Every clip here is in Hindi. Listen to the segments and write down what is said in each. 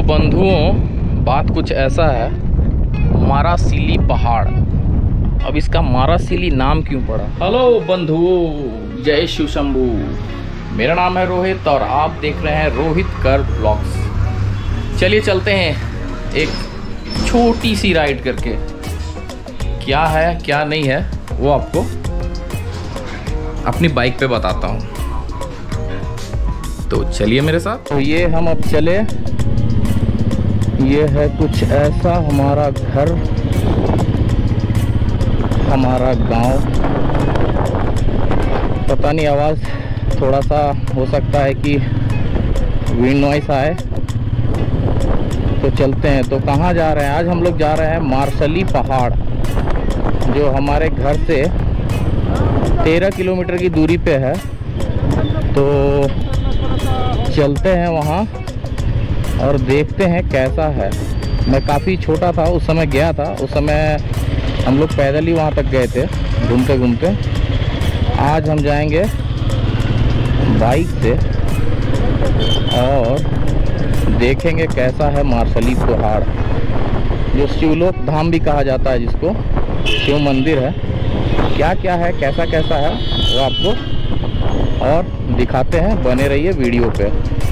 बंधुओं, बात कुछ ऐसा है। मारासिली पहाड़, अब इसका मारासिली नाम क्यों पड़ा? हेलो बंधुओं, जय शिव शंभू। मेरा नाम है रोहित और आप देख रहे हैं रोहित कर ब्लॉग्स। चलिए चलते हैं एक छोटी सी राइड करके। क्या है क्या नहीं है वो आपको अपनी बाइक पे बताता हूँ, तो चलिए मेरे साथ। तो ये हम अब चले, ये है कुछ ऐसा हमारा घर, हमारा गांव। पता नहीं, आवाज़ थोड़ा सा हो सकता है कि विंड नॉइस आए, तो चलते हैं। तो कहाँ जा रहे हैं? आज हम लोग जा रहे हैं मार्शली पहाड़, जो हमारे घर से 13 किलोमीटर की दूरी पे है। तो चलते हैं वहाँ और देखते हैं कैसा है। मैं काफ़ी छोटा था उस समय गया था, उस समय हम लोग पैदल ही वहाँ तक गए थे घूमते घूमते। आज हम जाएंगे बाइक से और देखेंगे कैसा है मार्शली पहाड़, जो शिवलोक धाम भी कहा जाता है, जिसको शिव मंदिर है। क्या क्या है, कैसा कैसा है वो आपको और दिखाते हैं। बने रहिए वीडियो पे।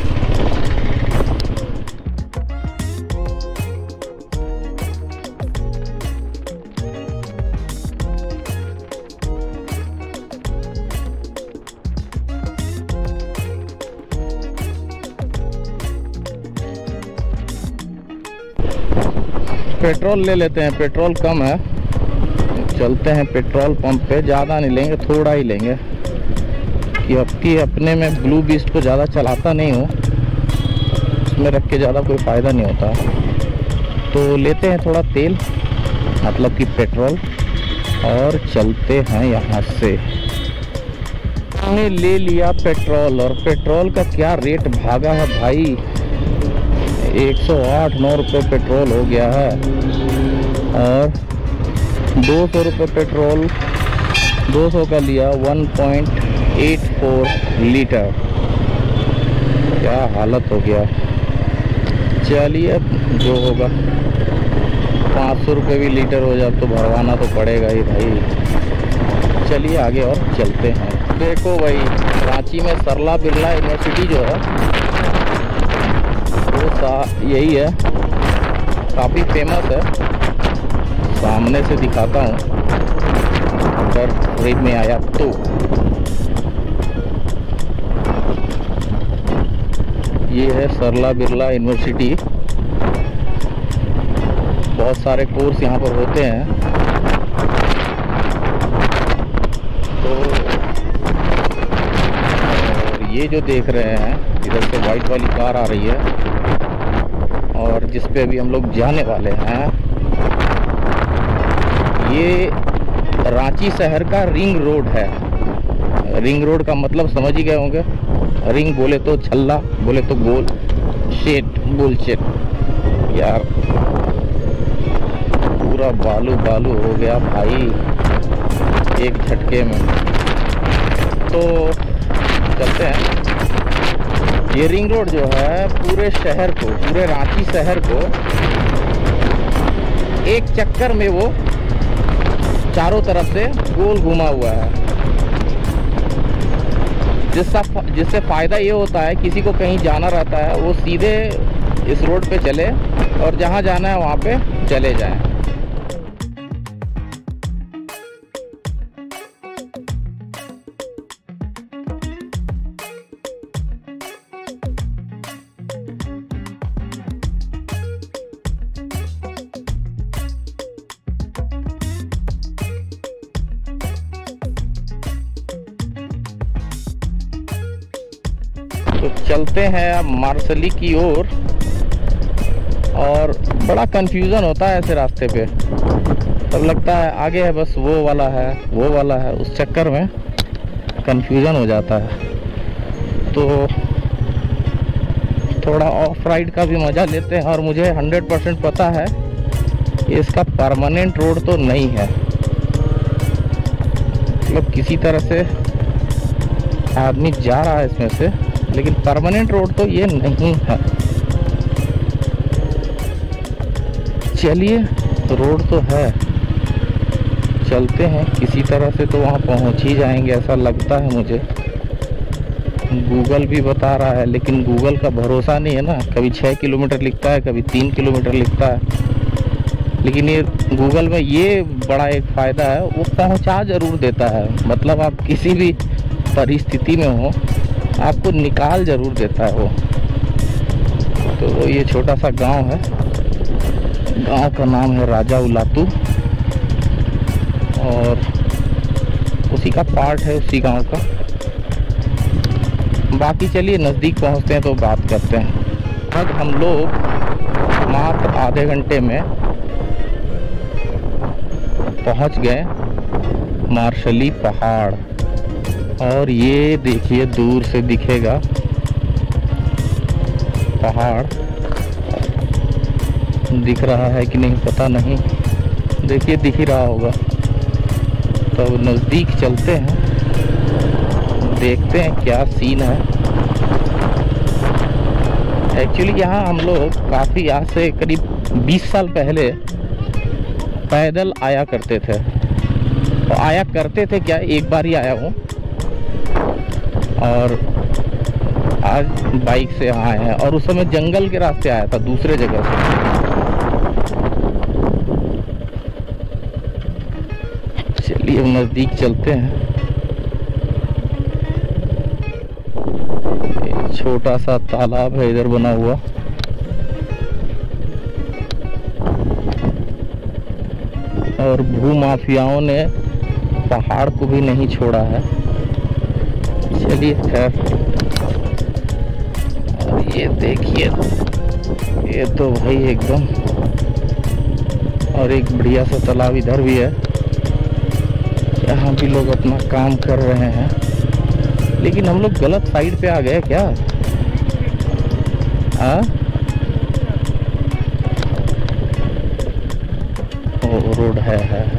पेट्रोल ले लेते हैं, पेट्रोल कम है। चलते हैं पेट्रोल पंप पे, ज़्यादा नहीं लेंगे, थोड़ा ही लेंगे कि अपने में ब्लू बीस्ट को ज़्यादा चलाता नहीं हूँ, उसमें रख के ज़्यादा कोई फ़ायदा नहीं होता। तो लेते हैं थोड़ा तेल, मतलब कि पेट्रोल, और चलते हैं यहाँ से। हमने ले लिया पेट्रोल, और पेट्रोल का क्या रेट भागा है भाई, 108-9 रुपये पेट्रोल हो गया है। और 200 रुपये पेट्रोल, 200 का लिया, 1.84 लीटर। क्या हालत हो गया। चलिए, जो होगा 500 रुपये भी लीटर हो जाए तो भरवाना तो पड़ेगा ही भाई। चलिए आगे और चलते हैं। देखो भाई, रांची में सरला बिरला यूनिवर्सिटी जो है वो यही है, काफ़ी फेमस है। सामने से दिखाता हूँ अगर फ्रेम में आया तो। ये है सरला बिरला यूनिवर्सिटी। बहुत सारे कोर्स यहाँ पर होते हैं। तो ये जो देख रहे हैं, इधर से वाइट वाली कार आ रही है और जिस पे अभी हम लोग जाने वाले हैं, ये रांची शहर का रिंग रोड है। रिंग रोड का मतलब समझ ही गए होंगे। रिंग बोले तो छल्ला, बोले तो गोल, शेट बुलशेट यार। पूरा बालू बालू हो गया भाई एक झटके में। तो चलते हैं। ये रिंग रोड जो है पूरे शहर को, पूरे रांची शहर को एक चक्कर में वो चारों तरफ से गोल घुमा हुआ है। जिससे फ़ायदा ये होता है, किसी को कहीं जाना रहता है वो सीधे इस रोड पे चले और जहाँ जाना है वहाँ पे चले जाएं। तो चलते हैं मार्शली की ओर। और बड़ा कंफ्यूजन होता है ऐसे रास्ते पे, तब लगता है आगे है बस वो वाला है, वो वाला है, उस चक्कर में कंफ्यूजन हो जाता है। तो थोड़ा ऑफ राइड का भी मज़ा लेते हैं। और मुझे 100% पता है इसका परमानेंट रोड तो नहीं है, मतलब किसी तरह से आदमी जा रहा है इसमें से, लेकिन परमानेंट रोड तो ये नहीं है। चलिए, रोड तो है, चलते हैं किसी तरह से, तो वहाँ पहुँच ही जाएंगे ऐसा लगता है मुझे। गूगल भी बता रहा है, लेकिन गूगल का भरोसा नहीं है ना, कभी 6 किलोमीटर लिखता है, कभी 3 किलोमीटर लिखता है। लेकिन ये गूगल में ये बड़ा एक फ़ायदा है, वो पहुंचा ज़रूर देता है। मतलब आप किसी भी परिस्थिति में हो, आपको निकाल ज़रूर देता है वो। तो ये छोटा सा गांव है, गांव का नाम है राजा उलातू, और उसी का पार्ट है उसी गांव का। बाकी चलिए नज़दीक पहुंचते हैं तो बात करते हैं। अब हम लोग मात्र आधे घंटे में पहुंच गए मार्शली पहाड़, और ये देखिए दूर से दिखेगा पहाड़, दिख रहा है कि नहीं पता नहीं, देखिए दिख ही रहा होगा। तो नज़दीक चलते हैं, देखते हैं क्या सीन है। एक्चुअली यहाँ हम लोग काफ़ी, आज से करीब 20 साल पहले पैदल आया करते थे। तो आया करते थे क्या, एक बार ही आया हूँ, और आज बाइक से आए हैं। और उस समय जंगल के रास्ते आया था दूसरे जगह से। चलिए नज़दीक चलते हैं। एक छोटा सा तालाब है इधर बना हुआ, और भूमाफियाओं ने पहाड़ को भी नहीं छोड़ा है। चलिए खैर, और ये देखिए, ये तो भाई एकदम, और एक बढ़िया सा तालाब इधर भी है, यहाँ भी लोग अपना काम कर रहे हैं। लेकिन हम लोग गलत साइड पे आ गए क्या? हाँ, रोड है।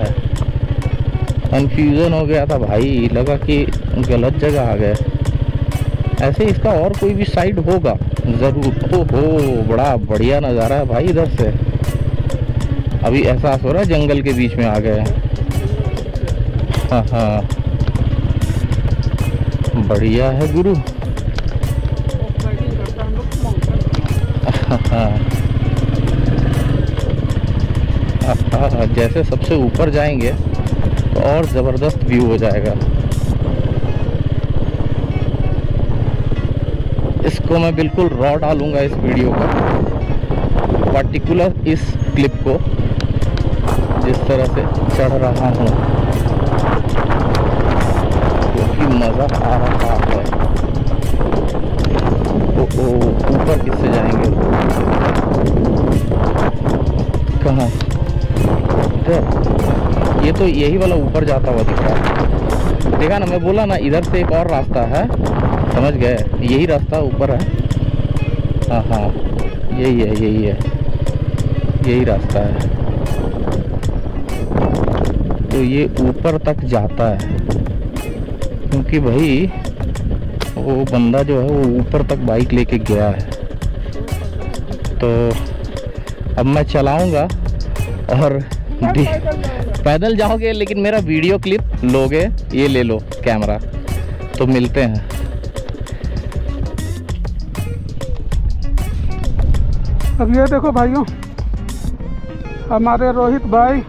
कंफ्यूजन हो गया था भाई, लगा कि गलत जगह आ गए। ऐसे इसका और कोई भी साइड होगा ज़रूर। ओहो, बड़ा बढ़िया नज़ारा है भाई इधर से। अभी एहसास हो रहा है जंगल के बीच में आ गए। हाँ, बढ़िया है गुरु। हाँ, जैसे सबसे ऊपर जाएंगे तो और ज़बरदस्त व्यू हो जाएगा। इसको मैं बिल्कुल रॉ डालूंगा इस वीडियो को, पर्टिकुलर इस क्लिप को, जिस तरह से चढ़ रहा हूँ, क्योंकि मज़ा आ रहा है। तो ऊपर किससे जाएंगे? कहाँ? ये तो यही वाला ऊपर जाता हुआ दिख रहा है। देखा ना, मैं बोला ना इधर से एक और रास्ता है, समझ गए? यही रास्ता ऊपर है। हाँ, यही रास्ता है। तो ये ऊपर तक जाता है, क्योंकि भाई वो बंदा जो है वो ऊपर तक बाइक लेके गया है। तो अब मैं चलाऊंगा, और पैदल जाओगे लेकिन मेरा वीडियो क्लिप लोगे, ये ले लो कैमरा। तो मिलते हैं। अब ये देखो भाइयों, हमारे रोहित भाई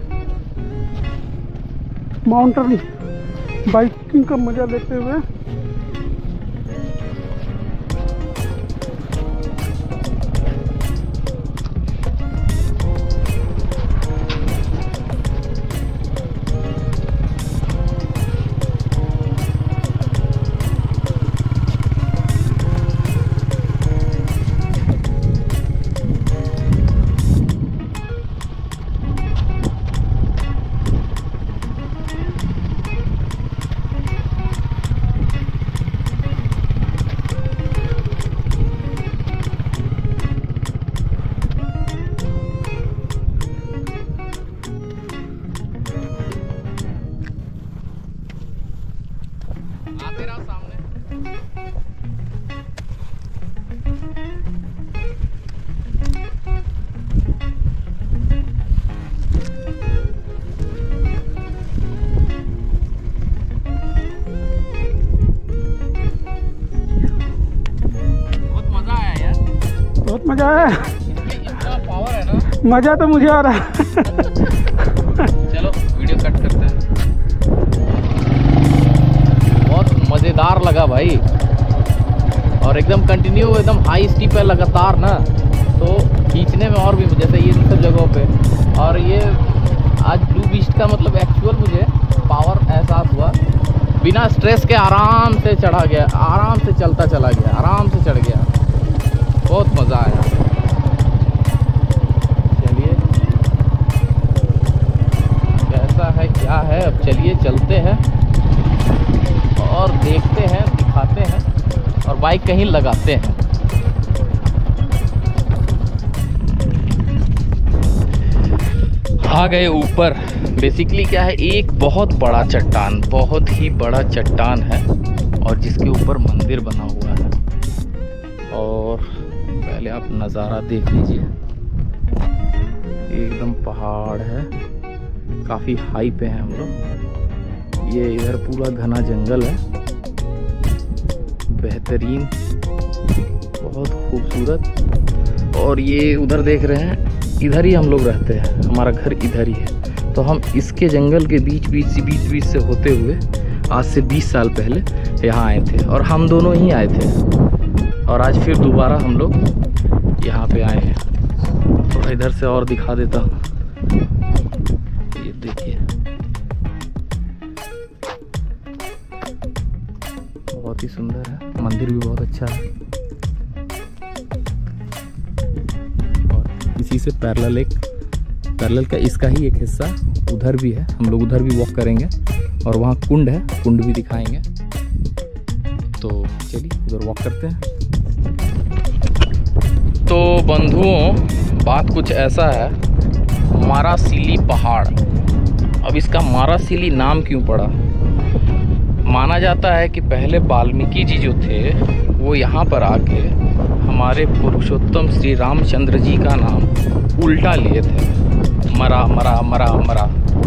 माउंटेन बाइकिंग का मजा लेते हुए बहुत मजा आया। इतना पावर है ना, मजा तो मुझे आ रहा है। चलो वीडियो कट करते हैं। बहुत मजेदार लगा भाई, और एकदम कंटिन्यू, एकदम हाई स्पीड पे लगातार ना, तो खींचने में और भी, जैसे ये सब जगहों पे। और ये आज ब्लू बीस्ट का मतलब एक्चुअल मुझे पावर एहसास हुआ। बिना स्ट्रेस के आराम से चढ़ा गया, आराम से चलता चला गया, आराम से चढ़ गया, बहुत मज़ा आया। चलिए कैसा है क्या है, अब चलिए चलते हैं और देखते हैं, दिखाते हैं और बाइक कहीं लगाते हैं। आ गए ऊपर। बेसिकली क्या है, एक बहुत बड़ा चट्टान, बहुत ही बड़ा चट्टान है, और जिसके ऊपर मंदिर बना हुआ है। और पहले आप नज़ारा देख लीजिए, एकदम पहाड़ है, काफ़ी हाई पे हैं हम लोग। ये इधर पूरा घना जंगल है, बेहतरीन, बहुत खूबसूरत। और ये उधर देख रहे हैं, इधर ही हम लोग रहते हैं, हमारा घर इधर ही है। तो हम इसके जंगल के बीच से होते हुए आज से 20 साल पहले यहाँ आए थे, और हम दोनों ही आए थे, और आज फिर दोबारा हम लोग यहाँ पे आए हैं। थोड़ा इधर से और दिखा देता हूँ, ये देखिए, बहुत ही सुंदर है, मंदिर भी बहुत अच्छा है। और इसी से पैरेलल का इसका ही एक हिस्सा उधर भी है, हम लोग उधर भी वॉक करेंगे, और वहाँ कुंड है, कुंड भी दिखाएंगे। तो चलिए उधर वॉक करते हैं। तो बंधुओं, बात कुछ ऐसा है, मारासिली पहाड़। अब इसका मारासिली नाम क्यों पड़ा? माना जाता है कि पहले वाल्मीकि जी जो थे वो यहाँ पर आके हमारे पुरुषोत्तम श्री रामचंद्र जी का नाम उल्टा लिए थे, मरा मरा मरा मरा।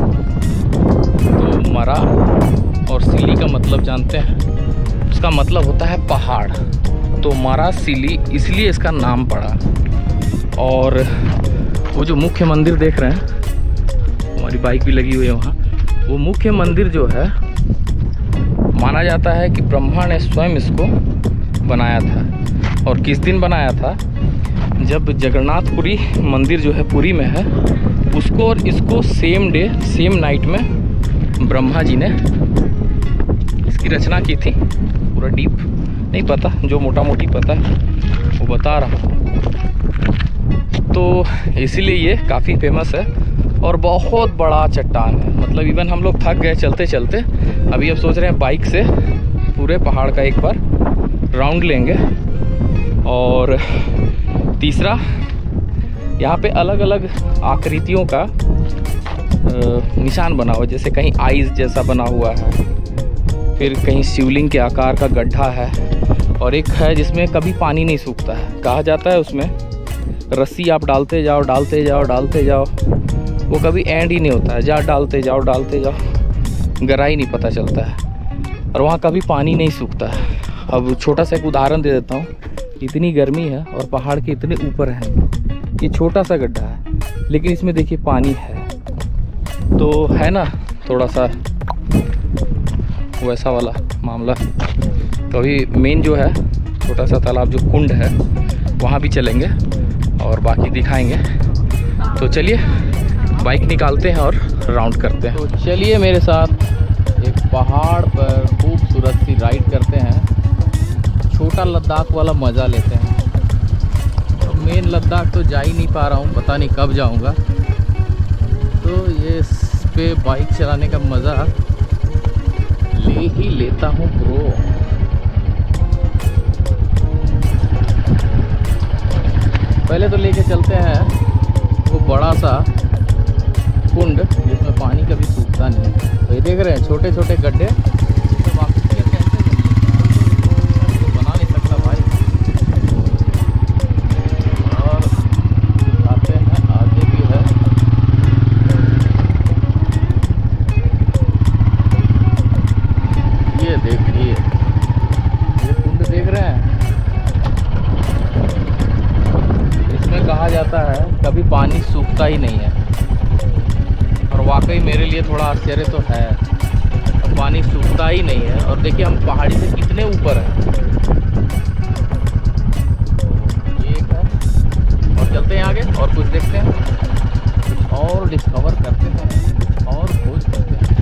तो मरा और सिली का मतलब जानते हैं, उसका मतलब होता है पहाड़। तो मारासिली इसलिए इसका नाम पड़ा। और वो जो मुख्य मंदिर देख रहे हैं, हमारी बाइक भी लगी हुई है वहाँ, वो मुख्य मंदिर जो है, माना जाता है कि ब्रह्मा ने स्वयं इसको बनाया था। और किस दिन बनाया था? जब जगन्नाथपुरी मंदिर जो है पुरी में है, उसको और इसको सेम डे सेम नाइट में ब्रह्मा जी ने इसकी रचना की थी। पूरा डीप नहीं पता, जो मोटा मोटी पता है वो बता रहा हूँ। तो इसीलिए ये काफ़ी फेमस है, और बहुत बड़ा चट्टान है। मतलब इवन हम लोग थक गए चलते चलते, अभी अब सोच रहे हैं बाइक से पूरे पहाड़ का एक बार राउंड लेंगे। और तीसरा, यहाँ पे अलग अलग आकृतियों का निशान बना हुआ है, जैसे कहीं आइस जैसा बना हुआ है, फिर कहीं शिवलिंग के आकार का गड्ढा है, और एक है जिसमें कभी पानी नहीं सूखता है। कहा जाता है उसमें रस्सी आप डालते जाओ डालते जाओ डालते जाओ, वो कभी एंड ही नहीं होता है, डालते जाओ गहराई नहीं पता चलता है, और वहाँ कभी पानी नहीं सूखता है। अब छोटा सा एक उदाहरण दे देता हूँ। इतनी गर्मी है और पहाड़ के इतने ऊपर है, ये छोटा सा गड्ढा है, लेकिन इसमें देखिए पानी है। तो है ना थोड़ा सा वैसा वाला मामला। तो अभी मेन जो है छोटा सा तालाब, जो कुंड है, वहाँ भी चलेंगे और बाकी दिखाएंगे। तो चलिए बाइक निकालते हैं और राउंड करते हैं। तो चलिए मेरे साथ एक पहाड़ पर खूबसूरत सी राइड करते हैं, छोटा लद्दाख वाला मज़ा लेते हैं। तो मेन लद्दाख तो जा ही नहीं पा रहा हूँ, पता नहीं कब जाऊँगा। तो ये इस पे बाइक चलाने का मज़ा ले ही लेता हूँ ब्रो। पहले तो लेके चलते हैं वो बड़ा सा कुंड जिसमें पानी कभी सूखता नहीं है। तो ये देख रहे हैं छोटे छोटे गड्ढे, इसमें वापस कैसे तो बना नहीं सकता भाई। और आते हैं, आगे भी है। ये देखिए, ये कुंड देख रहे हैं, लगता है कभी पानी सूखता ही नहीं है। और वाकई मेरे लिए थोड़ा आश्चर्य तो है, पानी सूखता ही नहीं है। और देखिए हम पहाड़ी से कितने ऊपर हैं। एक है और चलते हैं आगे और कुछ देखते हैं, कुछ और डिस्कवर करते हैं और खोज करते हैं।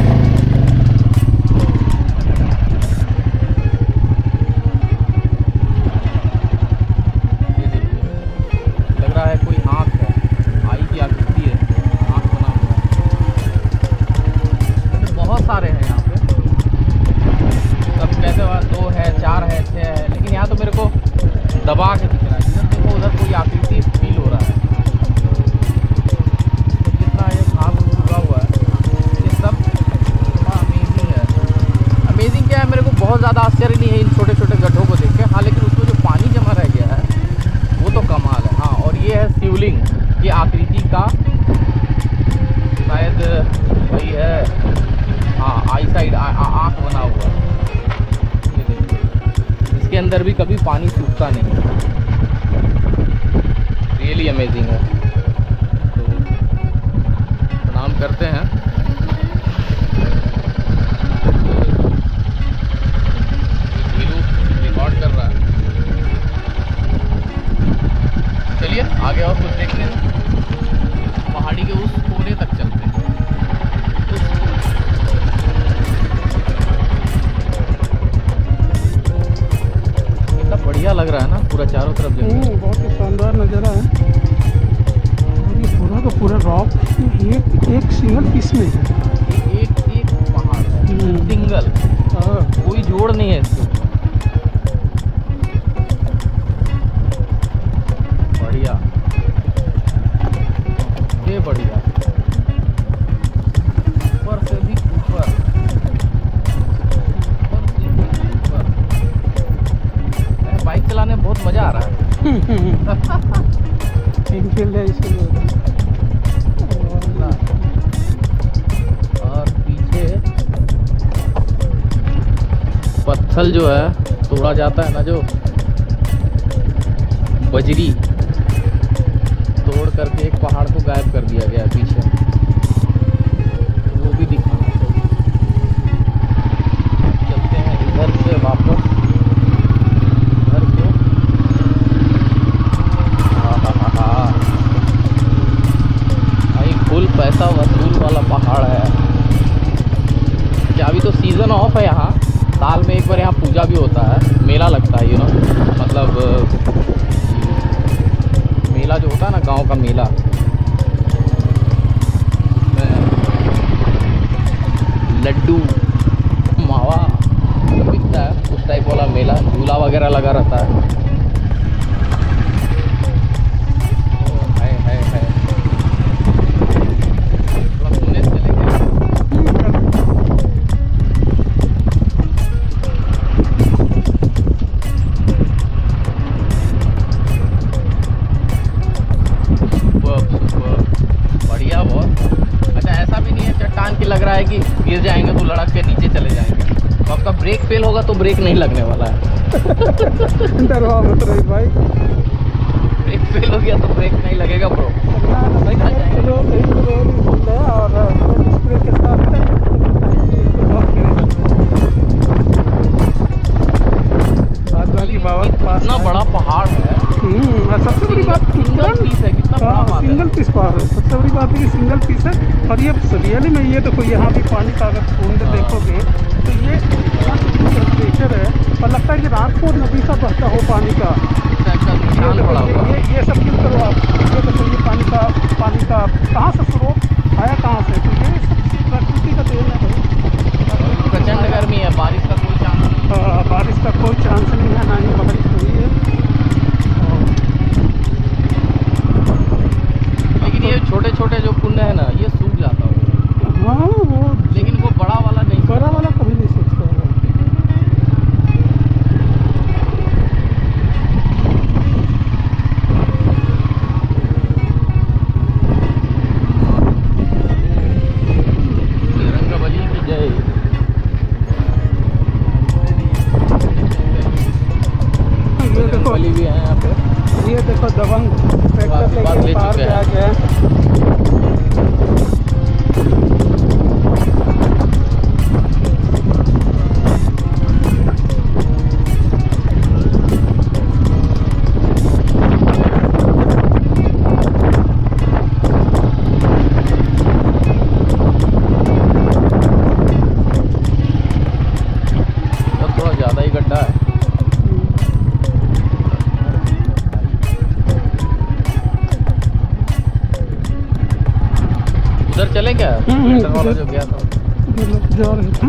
ये देखिए, लग रहा है कोई आँख है, आई की आकृति है, आँख बना हुआ है। बहुत सारे हैं यहाँ पे, सब कहते हुआ 2 है, 4 है, 6 है, लेकिन यहाँ तो मेरे को दबा के दिख रहा है। इधर देखो, उधर कोई आकृति फील हो रहा है। जितना ये घास उगा हुआ है, ये सब बड़ा अमेजिंग है। अमेजिंग क्या है, मेरे को बहुत ज़्यादा आश्चर्य नहीं है इन छोटे छोटे गड्ढों को देख के। हाँ, लेकिन उसमें जो पानी जमा रह गया है वो तो कमाल है। हाँ, और ये है शिवलिंग की आकृति का, शायद वही है। हाँ, आई साइड आँख बना हुआ है। ये देखिए, इसके अंदर भी कभी पानी सूखता नहीं है। रियली अमेजिंग है। तो प्रणाम करते हैं। ढीलू रिकॉर्ड कर रहा है। चलिए आगे और कुछ देखते हैं। पहाड़ी के उस कोने तक चलते हैं। कितना बढ़िया लग रहा है ना, पूरा चारों तरफ जंगल। बहुत ही शानदार नज़ारा है। और ये पूरा का पूरा रॉक एक सिंगल पीस में है। एक पहाड़ है, सिंगल, कोई जोड़ नहीं है इसके ऊपर। बढ़िया, ये बढ़िया। ऊपर से भी ऊपर, बाइक चलाने में बहुत मजा आ रहा है। और पीछे पत्थर जो है तोड़ा जाता है ना, जो बजरी तोड़ करके एक पहाड़ को गायब कर दिया गया है पीछे, वो भी दिखाना चाहिए। चलते हैं इधर से वापस घर को। भाई फुल पैसा वसूल वाला पहाड़ है। क्या अभी तो सीज़न ऑफ है यहाँ, साल में एक बार यहाँ पूजा भी होता है, मेला लगता है, मतलब मेला जो होता है ना, गांव का मेला, लड्डू मावा बिकता है, उस टाइप वाला मेला, झूला वगैरह लगा रहता है। थोड़ा पुणे से चलेंगे। बढ़िया, बहुत अच्छा। ऐसा भी नहीं है चट्टान की लग रहा है कि गिर जाएंगे तो लड़क के नीचे चले जाएंगे। तो आपका ब्रेक फेल होगा तो ब्रेक नहीं लगने वाला है। डरवा मत रही भाई, ब्रेक फेल हो गया तो ब्रेक नहीं लगेगा ब्रो। इतना बड़ा पहाड़ है। सबसे बड़ी बात सिंगल पीस है, कितना बड़ा बात है। सिंगल पीस पहाड़ है। सबसे बड़ी बात है कि सिंगल पीस है। और ये रियली में ये देखो, यहाँ भी पानी का अगर बूंद देखोगे तो ये टेम्परेचर है, और लगता है कि राजपुर नदी का बहता हो पानी का। ये सब क्यों करो आप, ये देखो ये पानी का कहाँ से स्रोत आया, कहाँ से, तो ये सब प्रकृति का देन है भाई। प्रचंड गर्मी है, बारिश का कोई चांस नहीं। बारिश का कोई चांस नहीं है, ना ही बारिश हुई है। लेकिन ये छोटे छोटे जो कुंड है ना, ये सूख जाता होगा। हाँ, वो लेकिन वो बड़ा वाला नहीं, बड़ा वाला कभी नहीं सोचता है। रंगबली की जय। ये देखो, रंगबली भी है यहाँ पे। ये देखो दबंग आशीर्वाद ले चुके हैं। उधर चले क्या? वाला जो गया था जा रहे थे।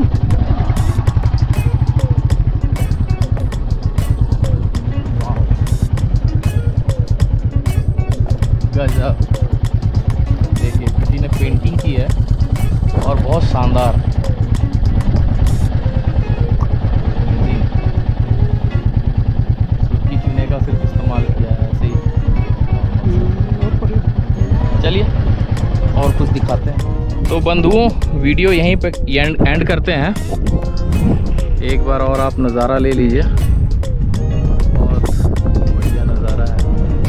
गजब, देखिए किसी ने पेंटिंग की है और बहुत शानदार। सूती चूने का सिर्फ इस्तेमाल किया है ऐसे ही। चलिए और कुछ दिखाते हैं। तो बंधुओं, वीडियो यहीं पे एंड करते हैं। एक बार और आप नज़ारा ले लीजिए, बहुत बढ़िया नज़ारा है।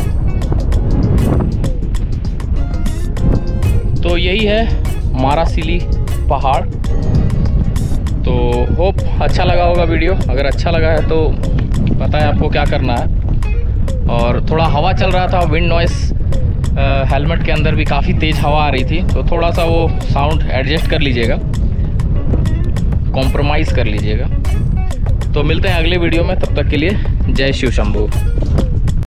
तो यही है मारासिली पहाड़। तो होप अच्छा लगा होगा वीडियो। अगर अच्छा लगा है तो पता है आपको क्या करना है। और थोड़ा हवा चल रहा था, विंड नॉइस हेलमेट के अंदर भी काफ़ी तेज़ हवा आ रही थी, तो थोड़ा सा वो साउंड एडजस्ट कर लीजिएगा, कॉम्प्रोमाइज़ कर लीजिएगा। तो मिलते हैं अगले वीडियो में, तब तक के लिए जय शिव शंभू।